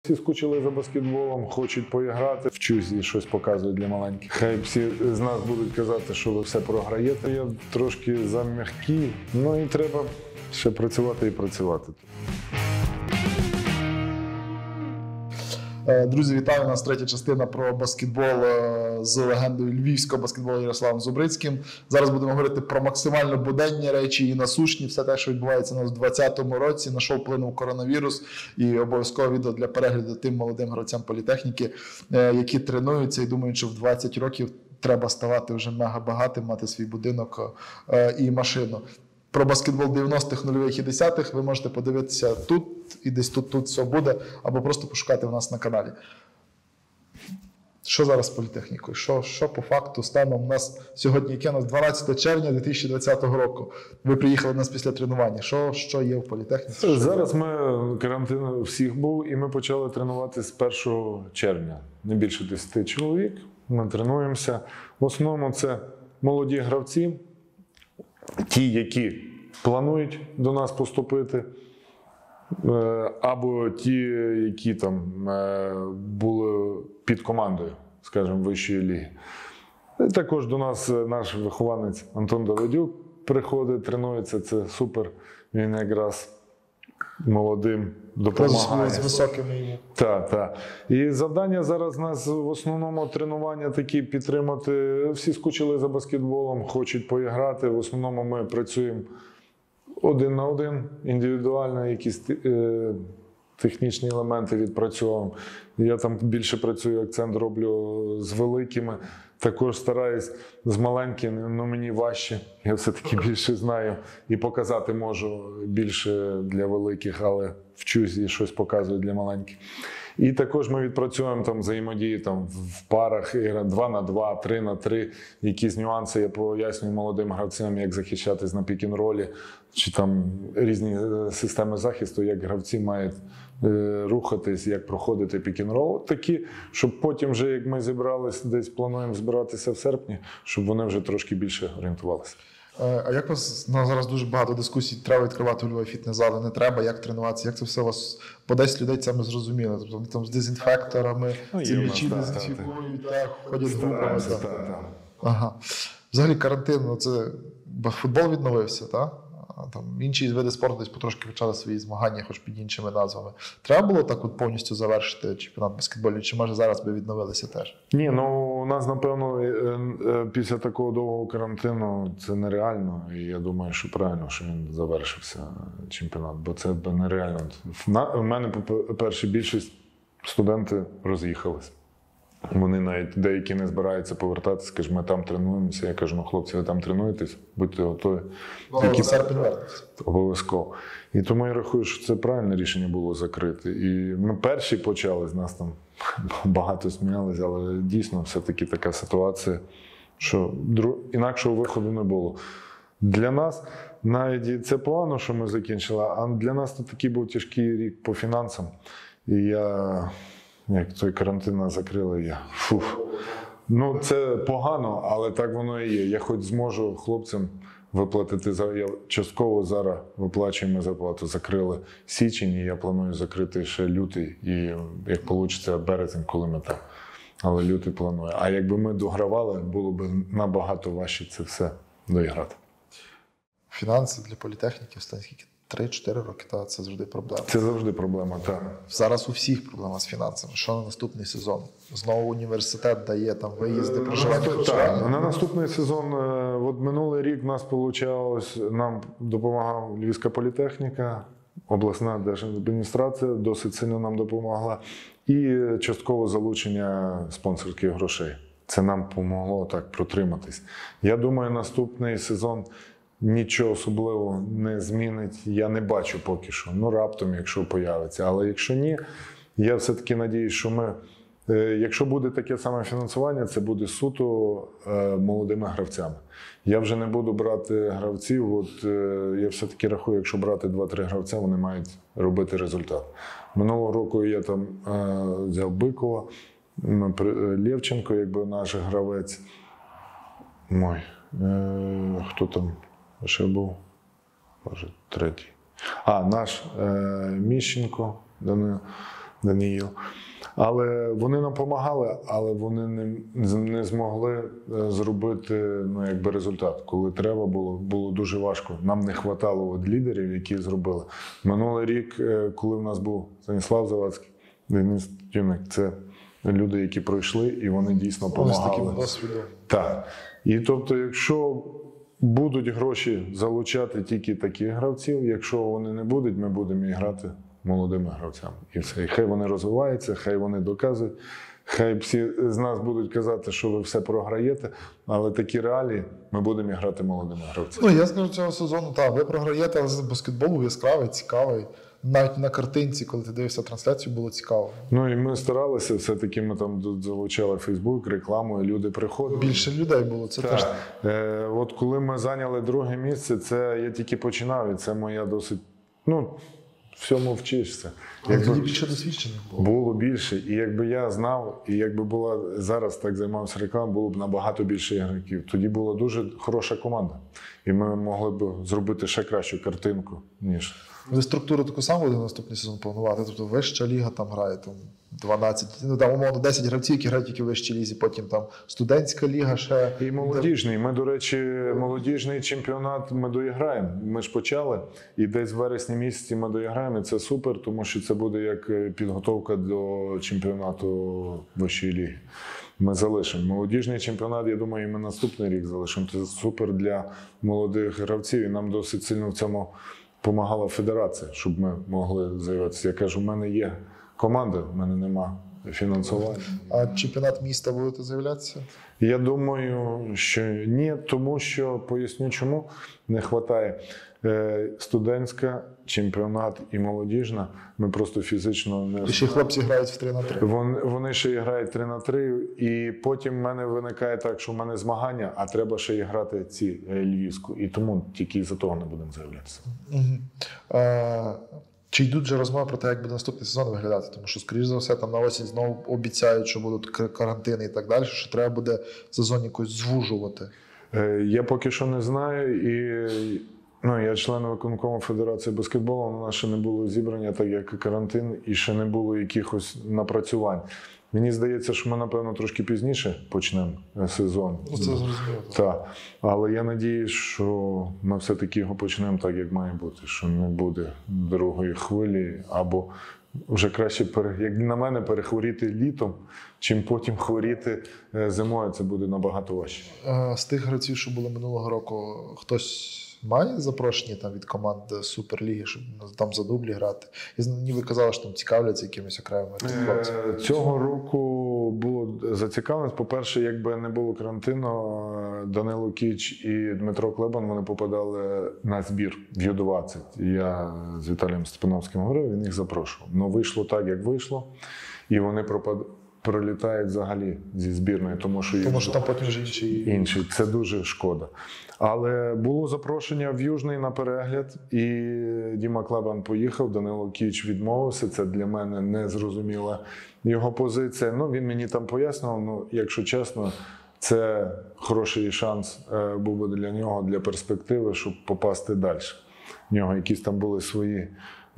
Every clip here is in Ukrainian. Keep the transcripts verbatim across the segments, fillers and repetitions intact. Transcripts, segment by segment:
Всі скучили за баскетболом, хочуть поіграти, вчусь і щось показують для маленьких. Хай всі з нас будуть казати, що ви все програєте. Я трошки зам'який, ну і треба ще працювати і працювати. Друзі, вітаю! У нас третя частина про баскетбол з легендою львівського баскетболу Ярославом Зубрицьким. Зараз будемо говорити про максимально буденні речі і насущні. Все те, що відбувається у нас у двадцятому році. На що вплинув коронавірус. І обов'язково відео для перегляду тим молодим гравцям політехніки, які тренуються і думають, що в двадцять років треба ставати вже мега багатим, мати свій будинок і машину. Про баскетбол дев'яностих, нульових і десятих ви можете подивитися тут, і десь тут, тут все буде, або просто пошукати в нас на каналі. Що зараз з політехнікою? Що, що по факту станом? У нас сьогодні, яке у нас дванадцяте червня дві тисячі двадцятого року. Ви приїхали до нас після тренування. Що, що є в політехніці? Зараз ми, карантин у всіх був, і ми почали тренувати з першого червня. Не більше десяти чоловік. Ми тренуємося. В основному це молоді гравці, ті, які планують до нас поступити, або ті, які там були під командою, скажімо, вищої ліги. І також до нас наш вихованець Антон Давидюк приходить, тренується, це супер, він якраз молодим допомагає. З високими йому. Так, так. І завдання зараз у нас в основному тренування такі підтримати. Всі скучили за баскетболом, хочуть поіграти. В основному ми працюємо один на один, індивідуально, якісь е, технічні елементи відпрацьовуємо. Я там більше працюю, акцент роблю з великими. Також стараюсь з маленькими, але мені важче. Я все-таки більше знаю і показати можу більше для великих, але вчусь і щось показую для маленьких. І також ми відпрацюємо там взаємодії там, в парах, два на два, три на три. Якісь нюанси я пояснюю молодим гравцям, як захищатись на пік-н-ролі, чи там різні системи захисту, як гравці мають е, рухатись, як проходити пік-н-рол. Такі, щоб потім вже, як ми зібрались, десь плануємо збиратися в серпні, щоб вони вже трошки більше орієнтувалися. А як у вас, ну, зараз дуже багато дискусій, треба відкривати у Львові фітнес-зали, не треба, як тренуватися, як це все у вас, по десять людей це ми зрозуміли, тобто вони там з дезінфекторами, ну, ці м'ячі дезінфікують, так, ходять з групами. Ага. Взагалі карантин, ну, це футбол відновився, так? Там інші види спорту десь потрошки почали свої змагання, хоч під іншими назвами. Треба було так от повністю завершити чемпіонат баскетболу, чи може зараз би відновилися теж? Ні, ну у нас, напевно, після такого довгого карантину це нереально. І я думаю, що правильно, що він завершився, чемпіонат, бо це нереально. У мене, по-перше, більшість студенти роз'їхались. Вони навіть деякі не збираються повертатися, кажуть, ми там тренуємося. Я кажу, ну хлопці, ви там тренуєтесь, будьте готові. Які серпень вернеться. Обов'язково. І тому я рахую, що це правильне рішення було закрити. І ми перші почали, з нас там багато сміялися, але дійсно все-таки така ситуація, що інакшого виходу не було. Для нас навіть це погано, що ми закінчили, а для нас це такий був тяжкий рік по фінансам. І я... Як той карантин нас закрили, я фух. Ну, це погано, але так воно і є. Я хоч зможу хлопцям виплатити, я частково зараз виплачуємо зарплату. Закрили січень, і я планую закрити ще лютий, і як вийде березень, коли ми там. Але лютий планую. А якби ми догравали, було б набагато важче це все доіграти. Фінанси для політехніки останні скільки? три-чотири роки, та це завжди проблема. Це завжди проблема, так. Зараз у всіх проблема з фінансами. Що на наступний сезон? Знову університет дає там виїзди, проживання. Так, на наступний сезон, от минулий рік в нас вийшло, нам допомагала Львівська політехніка, обласна держадміністрація досить сильно нам допомогла. І частково залучення спонсорських грошей. Це нам допомогло так протриматись. Я думаю, наступний сезон нічого особливого не змінить, я не бачу поки що. Ну, раптом, якщо появиться. Але якщо ні, я все-таки надіюсь, що ми, якщо буде таке саме фінансування, це буде суто молодими гравцями. Я вже не буду брати гравців, от я все-таки рахую, якщо брати два-три гравця, вони мають робити результат. Минулого року я там взяв Бикова, Лєвченко, якби наш гравець. Мой, хто там? Ще був, може, третій. А, наш е, Міщенко, Данило. Даніїл. Але вони нам допомагали, але вони не, не змогли е, зробити ну, якби результат. Коли треба було, було дуже важко. Нам не вистачало от лідерів, які зробили. Минулий рік, е, коли в нас був Станіслав Завадський, Денис Тюник, це люди, які пройшли, і вони дійсно Вони з таким допомагали. досвідом. Так. І тобто, якщо будуть гроші залучати тільки таких гравців, якщо вони не будуть, ми будемо і грати молодими гравцями. І все. І хай вони розвиваються, хай вони доказують, хай всі з нас будуть казати, що ви все програєте, але такі реалії ми будемо і грати молодими гравцями. Ну, я скажу, цього сезону, так, ви програєте, але баскетбол був яскравий, цікавий. Навіть на картинці, коли ти дивився трансляцію, було цікаво. Ну і ми старалися, все-таки ми там тут залучали Фейсбук, рекламу, і люди приходили. Більше людей було, це теж. Так. Е, от коли ми зайняли друге місце, це я тільки починав, і це моя досить, ну, всьому вчишся. Але Якби тоді більше досвідчених було. було більше, і якби я знав, і якби була зараз так займався рекламою, було б набагато більше ігроків. Тоді була дуже хороша команда, і ми могли б зробити ще кращу картинку, ніж. Ви структуру таку саму буде наступний сезон планувати? Тобто вища ліга там грає там дванадцять, ну там умовно десять гравців, які грають тільки в вищій лізі, потім там студентська ліга ще. І молодіжний. Ми, до речі, молодіжний чемпіонат ми доіграємо. Ми ж почали, і десь в вересні місяці ми доіграємо, і це супер, тому що це буде як підготовка до чемпіонату вищої ліги. Ми залишимо. Молодіжний чемпіонат, я думаю, і ми наступний рік залишимо. Це супер для молодих гравців, і нам досить сильно в цьому допомагала федерація, щоб ми могли з'явитися. Я кажу, в мене є команда, в мене нема фінансування. А чемпіонат міста будете з'являтися? Я думаю, що ні, тому що, поясню чому, не вистачає. Студентська, чемпіонат і молодіжна, ми просто фізично не... І ще хлопці грають в три на три. Вони, вони ще і грають три на три, і потім в мене виникає так, що в мене змагання, а треба ще і грати ці львівську. І тому тільки із-за того не будемо з'являтися. Угу. А, чи йдуть вже розмови про те, як буде наступний сезон виглядати? Тому що, скоріш за все, там на осінь знову обіцяють, що будуть карантини і так далі, що треба буде сезон якось звужувати. Я поки що не знаю, і ну, я член виконкому Федерації баскетболу, у нас ще не було зібрання, так як і карантин, і ще не було якихось напрацювань. Мені здається, що ми, напевно, трошки пізніше почнемо сезон. Ну, це зрозуміло. Так. Але я сподіваюся, що ми все-таки його почнемо так, як має бути, що не буде другої хвилі, або вже краще, як на мене, перехворіти літом, чим потім хворіти зимою. Це буде набагато важче. З тих гравців, що були минулого року, хтось має запрошення там від команд Суперліги, щоб там за дублі грати? І ніби казали, що там цікавляться якимись окремими хлопцями. Цього року було зацікавленість. По-перше, якби не було карантину, Данило Кіч і Дмитро Клебан, вони попадали на збір в Ю двадцять. Я з Віталієм Степановським говорив, він їх запрошував. Ну, вийшло так, як вийшло, і вони пропадали. Пролітають взагалі зі збірної, тому що, тому що там потім вже інші. інші. Це дуже шкода. Але було запрошення в Южний на перегляд, і Діма Клебан поїхав, Данило Кіч відмовився. Це для мене незрозуміла його позиція. Ну, він мені там пояснював, ну, якщо чесно, це хороший шанс був би для нього, для перспективи, щоб попасти далі. В нього якісь там були свої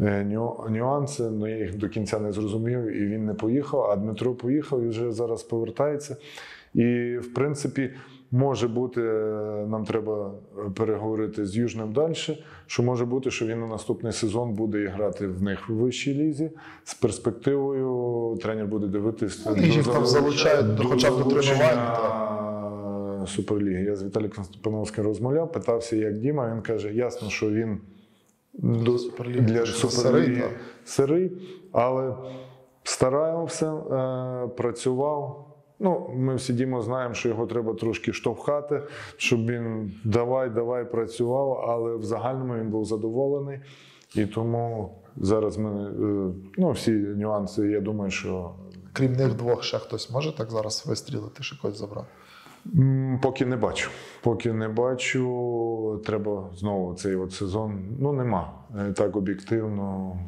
нюанси, але я їх до кінця не зрозумів, і він не поїхав, а Дмитро поїхав і вже зараз повертається. І, в принципі, може бути, нам треба переговорити з Южним далі, що може бути, що він на наступний сезон буде грати в них в вищій лізі, з перспективою тренер буде дивитися. І їх там залучають хоча б до тренування. Суперліги. Я з Віталієм Степановським розмовляв, питався, як Діма, він каже, ясно, що він До, Суперліги, для Суперліги сирий, сирий, але старався, е, працював. Ну, ми всі Дімо знаємо, що його треба трошки штовхати, щоб він давай, давай працював, але в загальному він був задоволений. І тому зараз ми, е, ну, всі нюанси, я думаю, що... Крім них двох, ще хтось може так зараз вистрілити, ще когось забрати? Поки не бачу. Поки не бачу. Треба знову цей от сезон. Ну, нема. Так об'єктивно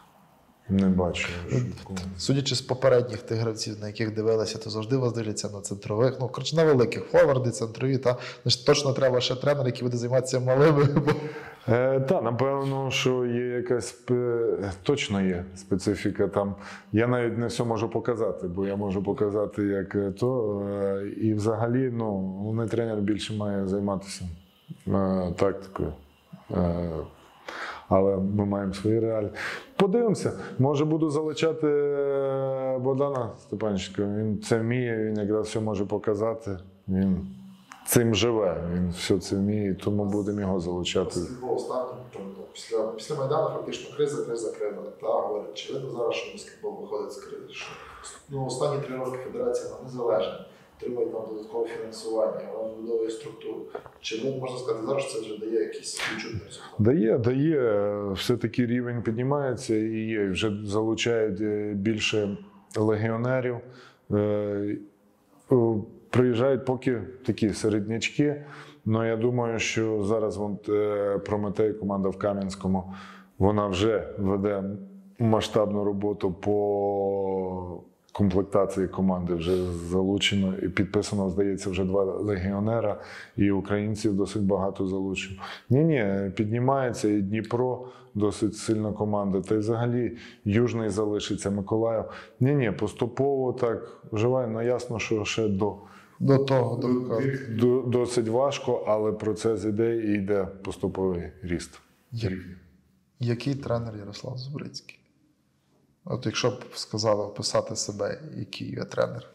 не бачу. Судячи з попередніх тих гравців, на яких дивилися, то завжди вас дивляться на центрових. Ну, коротше, на великих. Форварди, центрові. Та точно треба ще тренер, який буде займатися малими. Бо... Е, та, напевно, що є якась спе- точно є специфіка там. Я навіть не все можу показати, бо я можу показати як е, то. Е, і взагалі, ну, головний тренер більше має займатися е, тактикою. Е, але ми маємо свої реалії. Подивимося, може буду залучати е, Богдана Степанченка. Він це вміє, він якраз все може показати. Він цим живе, він все це вміє, тому будемо його залучати. Баскетбол останнім, після, після Майдану фактично криза, криза, криза. Та, говорять, чи видно зараз, що баскетбол виходить з кризи? Що, ну, останні три роки федерація вона незалежна, отримує там додаткове фінансування, вона будовує структуру. Чи ви, можна сказати, зараз це вже дає якісь відчутні результати? Дає, дає. Все-таки рівень піднімається і є. Вже залучають е, більше легіонерів. Е, о, Приїжджають поки такі середнячки. Але я думаю, що зараз вон, е, Прометей, команда в Кам'янському, вона вже веде масштабну роботу по комплектації команди. Вже залучено і підписано, здається, вже два легіонера, і українців досить багато залучено. Ні-ні, піднімається і Дніпро, досить сильна команда. Та й взагалі Южний залишиться, Миколаїв. Ні-ні, поступово так вживає, але ясно, що ще до. До того, до До- Досить важко, але процес іде і йде поступовий ріст. Як- Який тренер Ярослав Зубрицький? От якщо б сказали описати себе, який я тренер.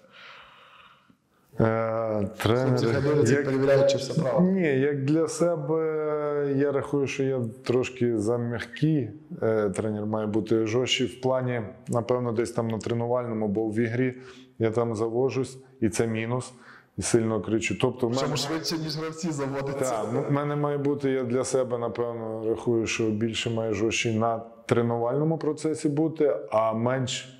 Е, тренер, Хлопці хай дивляться, як- перевіряють, чи все правильно. Ні, як для себе, я рахую, що я трошки зам'який. Е, Тренер має бути жорсткий в плані, напевно, десь там на тренувальному, бо в ігрі я там завожусь, і це мінус, і сильно кричу. Тобто, в мене, Чому швидше, ніж гравці заводяться. так, в мене має бути, я для себе, напевно, рахую, що більше має жорсткий на тренувальному процесі бути, а менш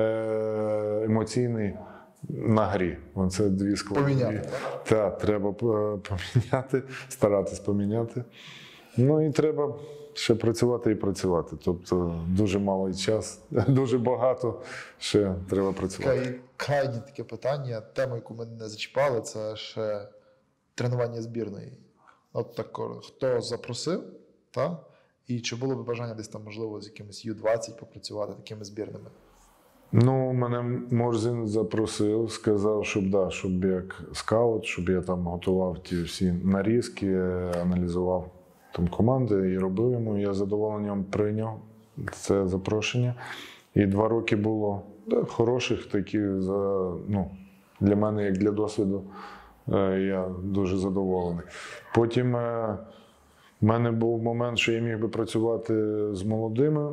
е, емоційний на грі. Це дві складові. Поміняти. Так, треба е, поміняти, старатись поміняти. Ну і треба ще працювати і працювати. Тобто дуже малий час, дуже багато ще треба працювати. Край- Крайнє таке питання, тему, яку ми не зачіпали, це ще тренування збірної. От так, хто запросив, та? І чи було б бажання десь там, можливо, з якимось ю двадцять попрацювати такими збірними? Ну, мене Морзін запросив, сказав, щоб, да, щоб як скаут, щоб я там готував ті всі нарізки, е, аналізував там команди і робив йому. Я з задоволенням прийняв це запрошення. І два роки було да, хороших таких, за, ну, для мене, як для досвіду, е, я дуже задоволений. Потім е, в мене був момент, що я міг би працювати з молодими.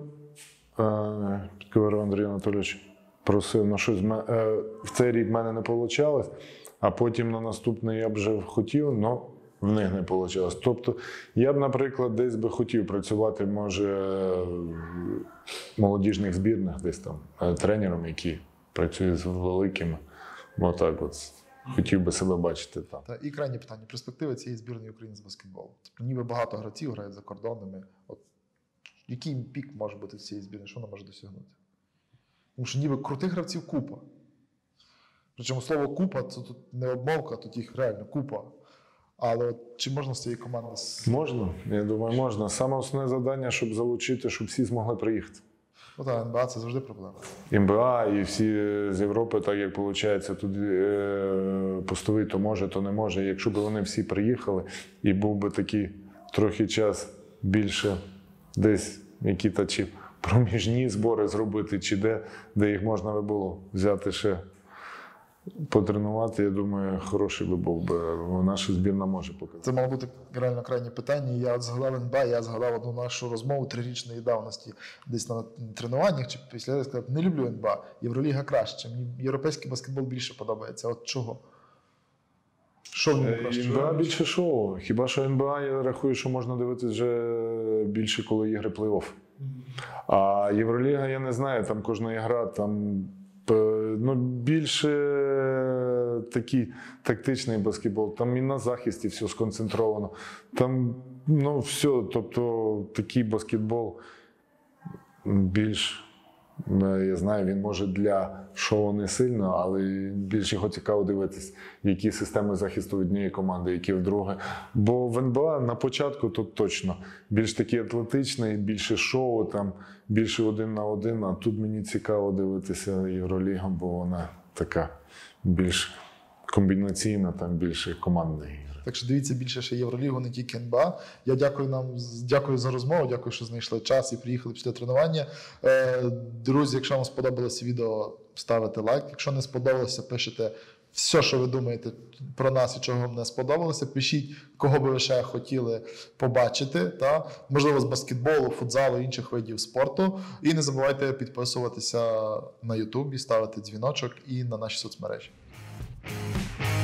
Е, Підковеров Андрій Анатолійович просив, ну щось в ме- е, в цей рік в мене не вийшло, а потім на наступний я б вже хотів, але в них не вийшло. Тобто я б, наприклад, десь би хотів працювати, може, в молодіжних збірних, десь там, е, тренером, який працює з великими. Отак от. Хотів би себе бачити там. Та, і крайнє питання. Перспективи цієї збірної України з баскетболу. Тобто, ніби багато гравців грають за кордонами. От, який пік може бути в цієї збірної? Що вона може досягнути? Тому що ніби крутих гравців купа. Причому слово купа це тут не обмовка, тут їх реально купа. Але от, чи можна з цієї команди? с- Можна, я думаю, можна. Саме основне завдання, щоб залучити, щоб всі змогли приїхати. Ну так, ен бе а це завжди проблема. ем бе а і всі з Європи, так як виходить, тут е, постовий то може, то не може. Якщо б вони всі приїхали і був би такий трохи час більше десь які-то чи проміжні збори зробити, чи де, де їх можна би було взяти ще потренувати, я думаю, хороший би був би. Наша збірна може показати. Це мало бути реально крайнє питання. Я от згадав ен бе а, я згадав одну нашу розмову трирічної давності десь на тренуваннях чи після я сказав, не люблю ен бе а, Євроліга краще, мені європейський баскетбол більше подобається. От чого? Що в ньому краще? ен бе а більше шоу. Хіба що ен бе а, я рахую, що можна дивитися вже більше, коли ігри плей-офф. А Євроліга, я не знаю, там кожна ігра, там е, ну, більше такий тактичний баскетбол. Там і на захисті все сконцентровано. Там ну, все, тобто такий баскетбол більш Я знаю, він може для шоу не сильно, але більш його цікаво дивитись, які системи захисту однієї команди, які в друге. Бо в ен бэ а на початку тут точно більш такий атлетичний, більше шоу, там, більше один на один. А тут мені цікаво дивитися Євролігу, бо вона така більш комбінаційна, там більше командна ігра. Так що дивіться більше ще Євролігу, не тільки ен бэ а. Я дякую нам, дякую за розмову, дякую, що знайшли час і приїхали після тренування. Е, друзі, якщо вам сподобалося відео, ставите лайк. Якщо не сподобалося, пишете все, що ви думаєте про нас і чого вам не сподобалося. Пишіть, кого би ви ще хотіли побачити, та? Можливо, з баскетболу, футзалу, інших видів спорту. І не забувайте підписуватися на Ютубі, ставити дзвіночок і на наші соцмережі.